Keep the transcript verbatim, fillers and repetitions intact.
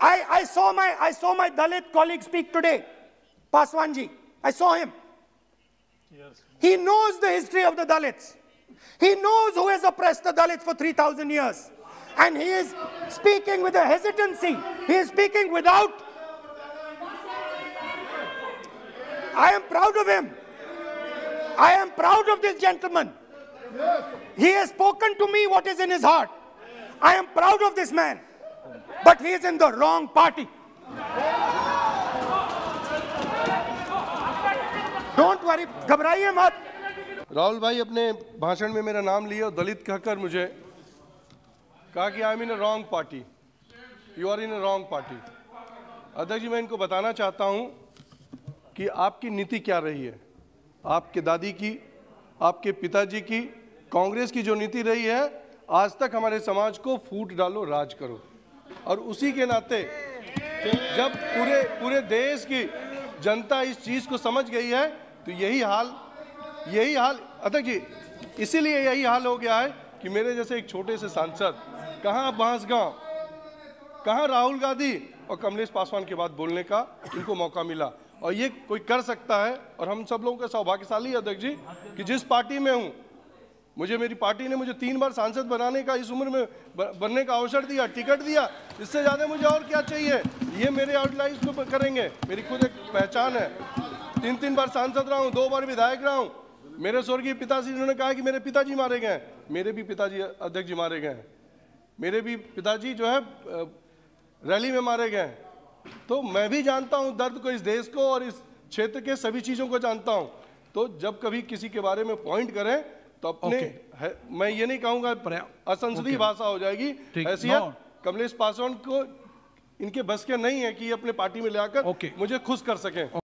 I, I saw my I saw my Dalit colleague speak today, Paswanji. I saw him. Yes. He knows the history of the Dalits. He knows who has oppressed the Dalits for three thousand years. And he is speaking with a hesitancy. He is speaking without. I am proud of him. I am proud of this gentleman. He has spoken to me what is in his heart. I am proud of this man. But he is in the wrong party. Don't worry, घबराइए मत. राहुल भाई अपने भाषण में मेरा नाम लिया और दलित कहकर मुझे कहा कि I am in a wrong party. You are in a wrong party. अध्यक्ष जी, मैं इनको बताना चाहता हूं कि आपकी नीति क्या रही है. आपके दादी की, आपके पिताजी की, कांग्रेस की जो नीति रही है, आज तक हमारे समाज को फूट डालो, राज करो. और उसी के नाते जब पूरे पूरे देश की जनता इस चीज को समझ गई है, तो यही हाल यही हाल अध्यक्ष जी, इसीलिए यही हाल हो गया है कि मेरे जैसे एक छोटे से सांसद, कहाँ बांसगांव, कहाँ राहुल गांधी और कमलेश पासवान के बाद बोलने का इनको मौका मिला. और ये कोई कर सकता है. और हम सब लोगों का सौभाग्यशाली है अध्यक्ष जी कि जिस पार्टी में हूँ, मुझे मेरी पार्टी ने मुझे तीन बार सांसद बनाने का, इस उम्र में बनने का अवसर दिया, टिकट दिया. इससे ज़्यादा मुझे और क्या चाहिए. ये मेरे आउटलाइंस को करेंगे. मेरी खुद एक पहचान है. तीन तीन बार सांसद रहा हूँ, दो बार विधायक रहा हूँ. मेरे स्वर्गीय पिताजी ने कहा कि मेरे पिताजी मारे गए. मेरे भी पिताजी अध्यक्ष जी मारे गए. मेरे भी पिताजी जो है रैली में मारे गए. तो मैं भी जानता हूँ दर्द को, इस देश को और इस क्षेत्र के सभी चीज़ों को जानता हूँ. तो जब कभी किसी के बारे में पॉइंट करें तो अपने है, मैं ये नहीं कहूँगा असंसदीय भाषा हो जाएगी. हैसियत कमलेश पासवान को इनके बस के नहीं है कि अपने पार्टी में ले आकर मुझे खुश कर सकें.